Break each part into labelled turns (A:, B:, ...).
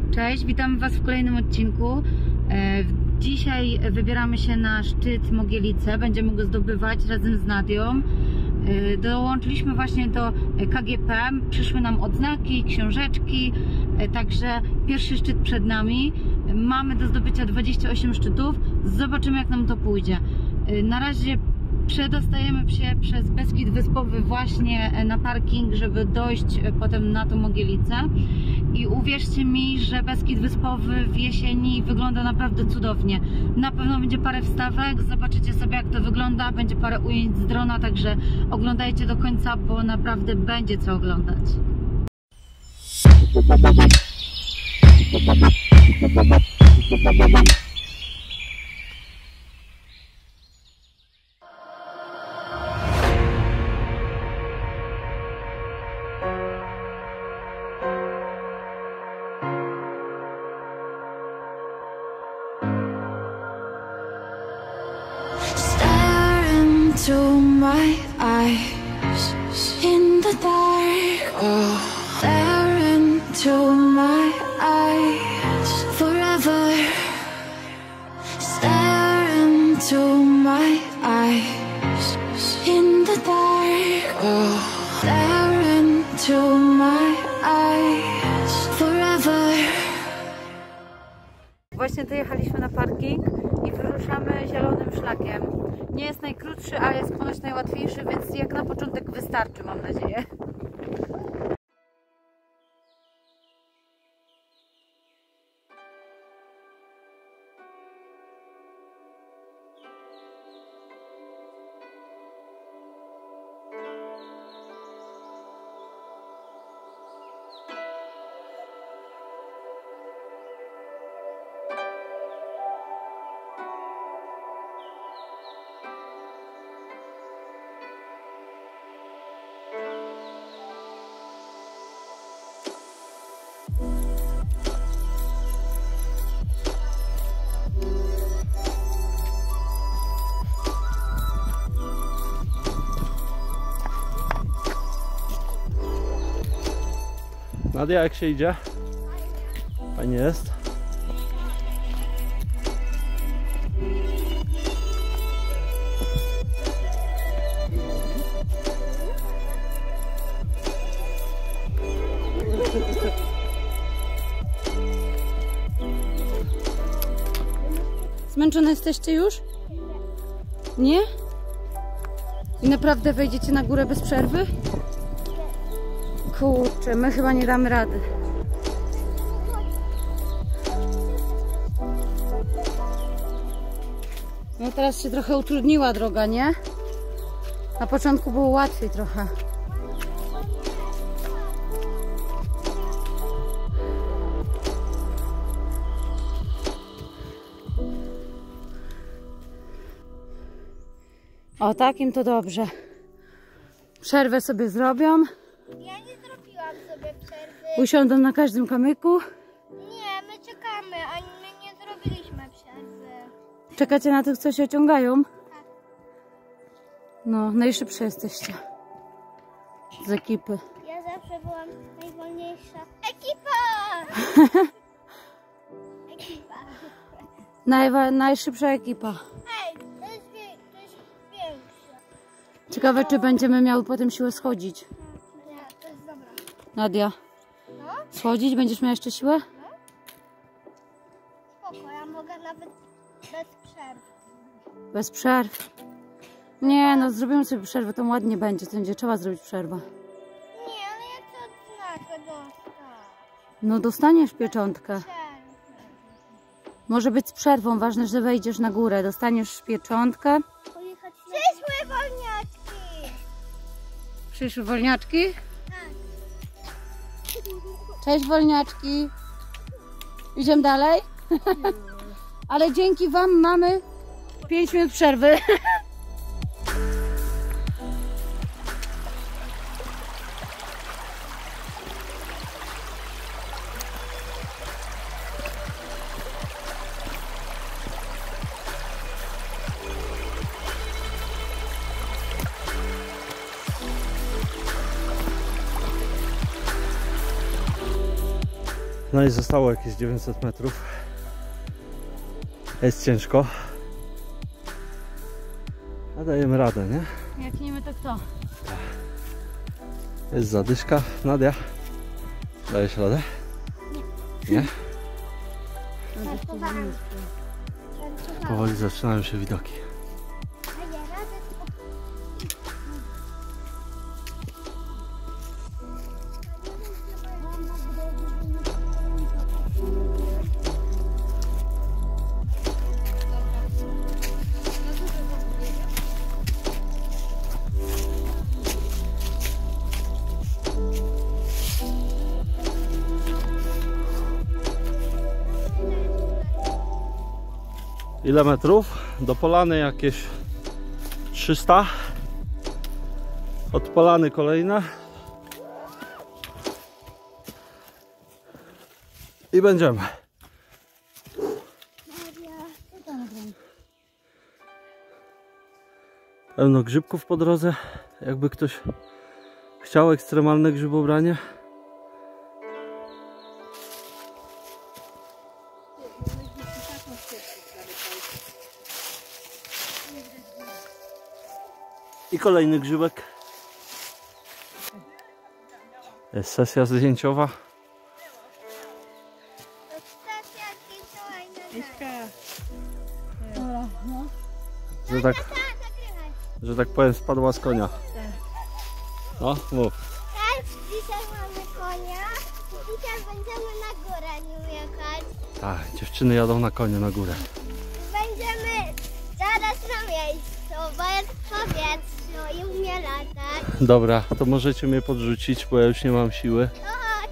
A: Cześć, witam Was w kolejnym odcinku. Dzisiaj wybieramy się na szczyt Mogielice, będziemy go zdobywać razem z Nadią. Dołączyliśmy właśnie do KGP, przyszły nam odznaki, książeczki, także pierwszy szczyt przed nami. Mamy do zdobycia 28 szczytów, zobaczymy jak nam to pójdzie. Na razie przedostajemy się przez Beskid Wyspowy właśnie na parking, żeby dojść potem na tą Mogielicę. I uwierzcie mi, że Beskid Wyspowy w jesieni wygląda naprawdę cudownie. Na pewno będzie parę wstawek, zobaczycie sobie jak to wygląda, będzie parę ujęć z drona, także oglądajcie do końca, bo naprawdę będzie co oglądać.
B: To my eyes in the dark, oh, stare into my eyes forever. Stare into my eyes in the dark, oh, stare into my eyes forever.
A: Właśnie dojechaliśmy na parking i wyruszamy zielonym szlakiem. Nie jest najkrótszy, a jest ponoć najłatwiejszy, więc jak na początek wystarczy, mam nadzieję.
C: Nadia, jak się idzie? Fajnie jest.
A: Zmęczone jesteście już? Nie? I naprawdę wejdziecie na górę bez przerwy? Kurczę, my chyba nie damy rady. No teraz się trochę utrudniła droga, nie? Na początku było łatwiej trochę. O, takim to dobrze. Przerwę sobie zrobią.
D: Ja nie zrobiłam sobie przerwy.
A: Usiądą na każdym kamyku.
D: Nie, my czekamy, a my nie zrobiliśmy przerwy.
A: Czekacie na tych, co się ociągają? No, najszybsze jesteście z ekipy.
D: Ja zawsze byłam najwolniejsza. Ekipa! Ekipa.
A: Najszybsza ekipa.
D: Ej, to jest większe.
A: Ciekawe, czy będziemy miały potem siłę schodzić.
D: Nie, to jest dobra.
A: Nadia,
D: No,
A: schodzić? Będziesz miała jeszcze siłę?
D: spoko, ja mogę nawet bez przerwy.
A: Bez przerw. Nie, no zrobimy sobie przerwę, to ładnie będzie. To będzie trzeba zrobić przerwę.
D: Nie, ale ja chcę odznakę dostać.
A: No dostaniesz pieczątkę.
D: Przerwy.
A: Może być z przerwą, ważne, że wejdziesz na górę. Dostaniesz pieczątkę.
D: Pojechać na... Przyszły wolniaczki!
A: Przyszły wolniaczki?
D: Tak.
A: Cześć wolniaczki. Idziemy dalej? Ale dzięki Wam mamy 5 minut przerwy.
C: No i zostało jakieś 900 metrów. Jest ciężko. A dajemy radę, nie?
A: Jak nie my, to kto?
C: Jest zadyszka. Nadia, dajesz radę? Nie?
D: Żartowałam.
C: Powoli zaczynają się widoki.
D: Daję radę, tylko
C: Ile metrów? Do Polany jakieś 300. Od Polany kolejne. I będziemy. Pełno grzybków po drodze. Jakby ktoś chciał ekstremalne grzybobranie. I kolejny grzybek. Jest sesja zdjęciowa.
D: stacja zdjęciowa
C: Że tak, że tak powiem, spadła z konia. No, mów.
D: Tak, dzisiaj mamy konia. Dzisiaj będziemy na górę nim jechać.
C: Tak, dziewczyny jadą na konie na górę.
D: Będziemy zaraz na miejscu, bo jest w powietrzu i umie latać.
C: Dobra, to możecie mnie podrzucić, bo ja już nie mam siły.
D: To chodź.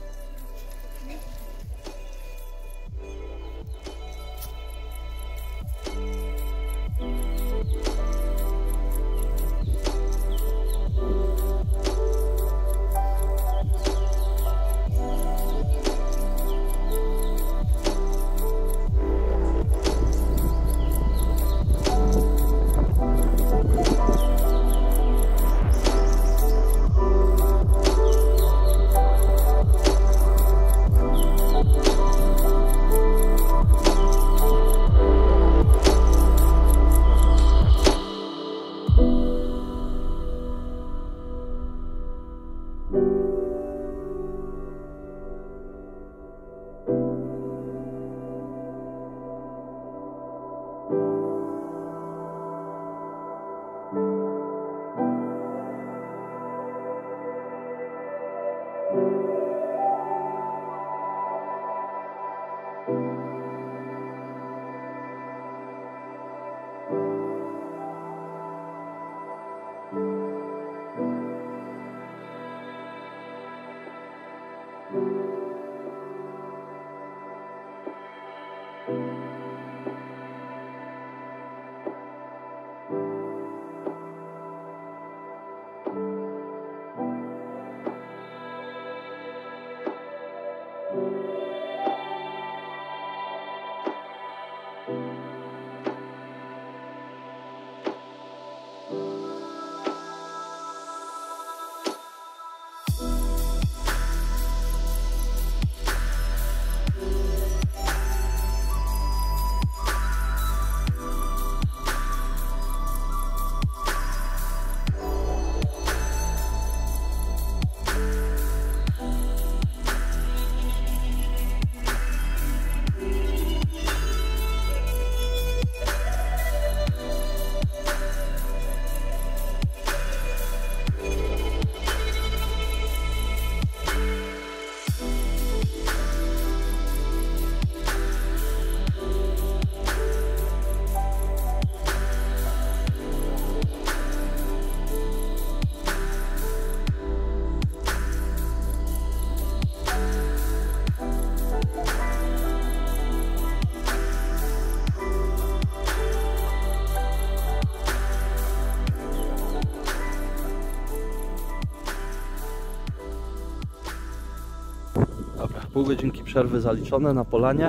C: Dobra, pół godzinki przerwy zaliczone na Polanie.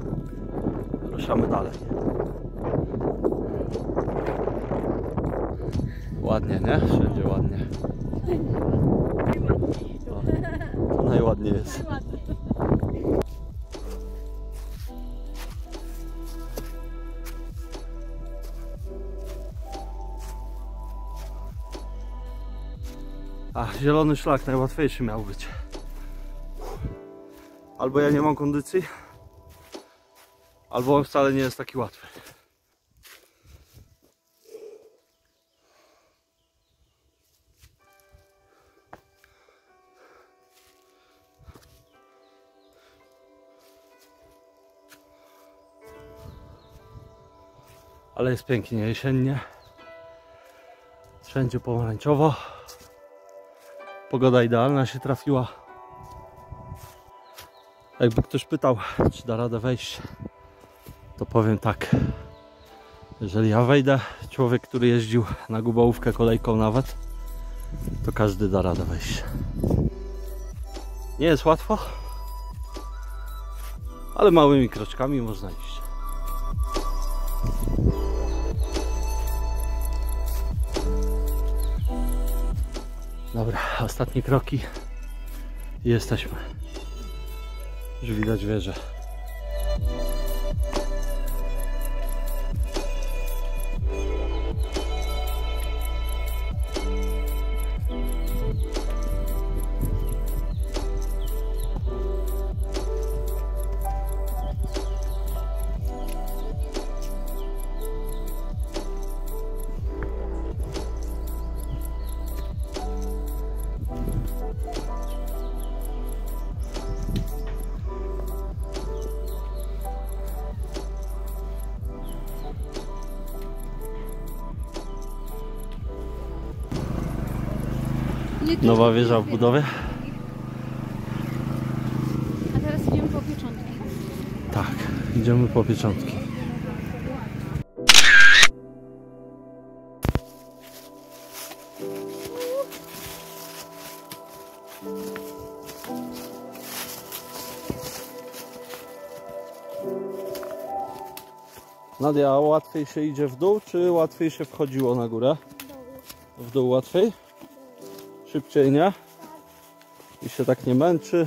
C: Ruszamy dalej. Ładnie, nie? Wszędzie ładnie. O, to najładniej jest. A zielony szlak najłatwiejszy miał być. Albo ja nie mam kondycji, albo on wcale nie jest taki łatwy. Ale jest pięknie jesiennie. Wszędzie pomarańczowo. Pogoda idealna się trafiła. Jakby ktoś pytał, czy da radę wejść, to powiem tak. Jeżeli ja wejdę, człowiek, który jeździł na Gubałówkę kolejką nawet, to każdy da radę wejść. Nie jest łatwo, ale małymi kroczkami można iść. Dobra, ostatnie kroki i jesteśmy. Już widać wieżę. Nowa wieża w budowie.
A: A teraz idziemy po pieczątki.
C: Tak, idziemy po pieczątki. Nadia, łatwiej się idzie w dół, czy łatwiej się wchodziło na górę? W dół łatwiej? Szybciej, nie? I się tak nie męczy.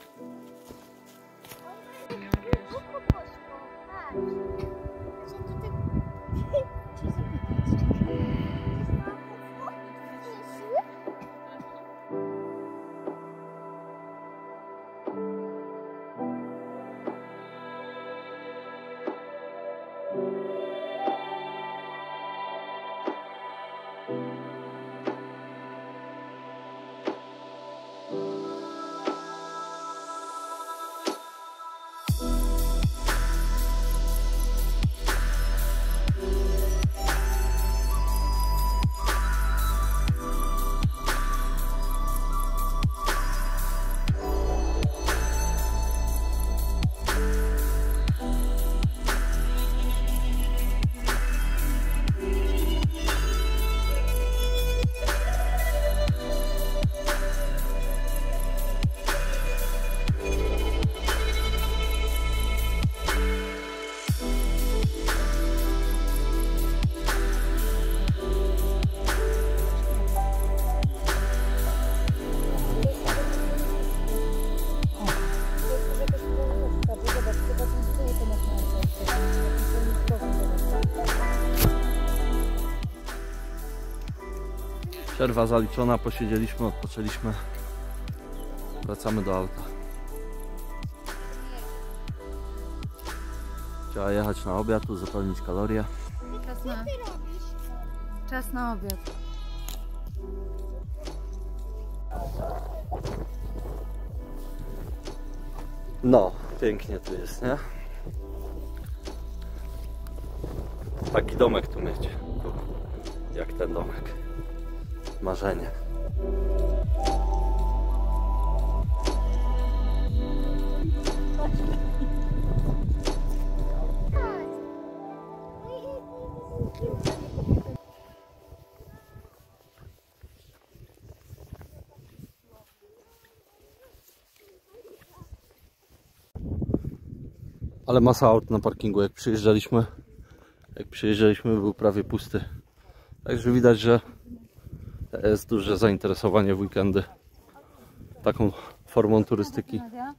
C: Przerwa zaliczona, posiedzieliśmy, odpoczęliśmy. Wracamy do auta. Trzeba jechać na obiad, uzupełnić kalorie.
A: Czas na obiad.
C: No, pięknie tu jest, nie? Taki domek tu mieć. Tu, jak ten domek. Marzenie. Ale masa aut na parkingu, jak przyjeżdżaliśmy, był prawie pusty. Także widać, że jest duże zainteresowanie w weekendy taką formą turystyki.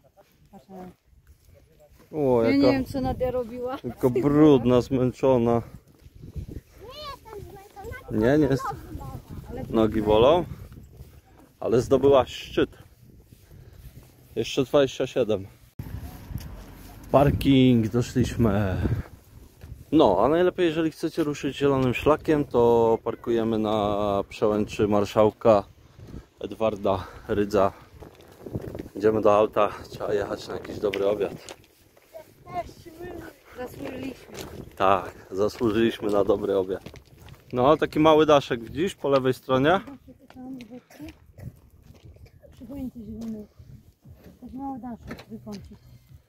C: O,
A: Ja
C: jaka,
A: nie wiem, co Nadia robiła.
C: tylko brudna, zmęczona. Nie jest. Nogi bolą? ale zdobyłaś szczyt. Jeszcze 27. Parking, doszliśmy. No, a najlepiej, jeżeli chcecie ruszyć zielonym szlakiem, to parkujemy na przełęczy Marszałka Edwarda Rydza. Idziemy do auta, trzeba jechać na jakiś dobry obiad.
A: Zasłużyliśmy.
C: Tak, zasłużyliśmy na dobry obiad. No, taki mały daszek, widzisz, po lewej stronie?
A: Przypomnijcie zielony. Tak mało daszek wykącić.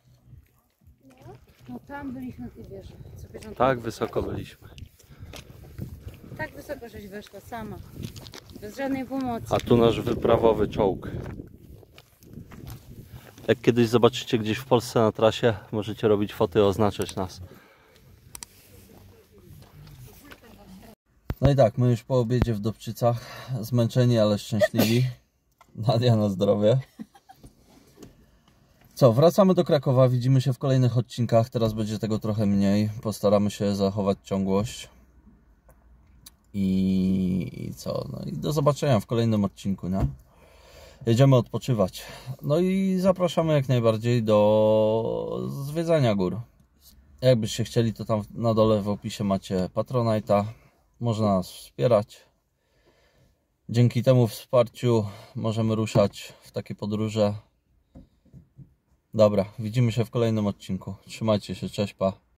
A: No tam byliśmy na tej wieży.
C: Tak wysoko byliśmy.
A: Tak wysoko, żeś weszła sama. Bez żadnej pomocy.
C: A tu nasz wyprawowy czołg. Jak kiedyś zobaczycie gdzieś w Polsce na trasie, możecie robić foty i oznaczać nas. No i tak, my już po obiedzie w Dobczycach, zmęczeni, ale szczęśliwi. Nadia na zdrowie. Co, wracamy do Krakowa, widzimy się w kolejnych odcinkach, teraz będzie tego trochę mniej, postaramy się zachować ciągłość. I co, no i do zobaczenia w kolejnym odcinku, nie? Jedziemy odpoczywać. No i zapraszamy jak najbardziej do zwiedzania gór. Jakbyście chcieli, to tam na dole w opisie macie Patronite'a. Można nas wspierać. Dzięki temu wsparciu możemy ruszać w takie podróże. Dobra, widzimy się w kolejnym odcinku. Trzymajcie się, cześć, pa.